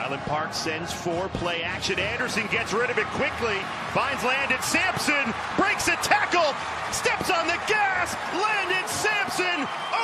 Highland Park sends for play action. Anderson gets rid of it quickly. Finds Landon. Samson breaks a tackle. Steps on the gas. Landon Samson